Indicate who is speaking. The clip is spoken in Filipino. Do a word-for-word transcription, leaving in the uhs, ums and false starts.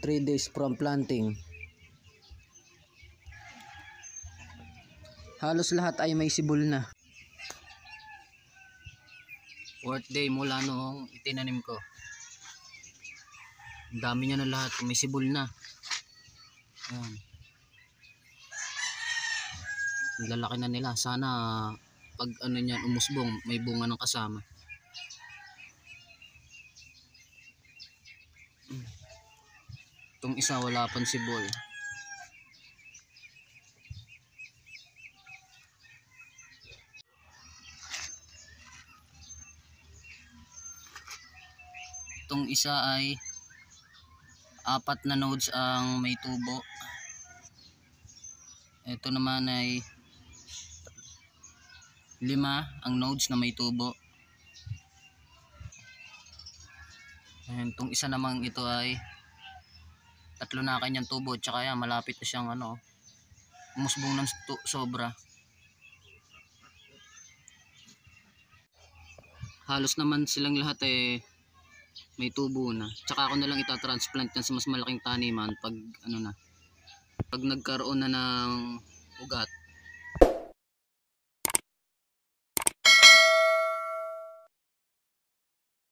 Speaker 1: three days from planting. Halos lahat ay may sibol na. Fourth day mula noong itinanim ko. Ang dami niya na lahat, may sibol na. Ayan. Ang lalaki na nila. Sana pag ano niyan umusbong, may bunga ng kasama. Itong isa wala pang sibol. Itong isa ay apat na nodes ang may tubo. Ito naman ay lima ang nodes na may tubo. Ayan, itong isa namang ito ay tatlo na kanyang tubo, tsaka yan malapit na siyang ano, umusbong ng sobra. Halos naman silang lahat eh may tubo na. Tsaka ako na lang itatransplant yan sa mas malaking taniman pag ano na, pag nagkaroon na ng ugat.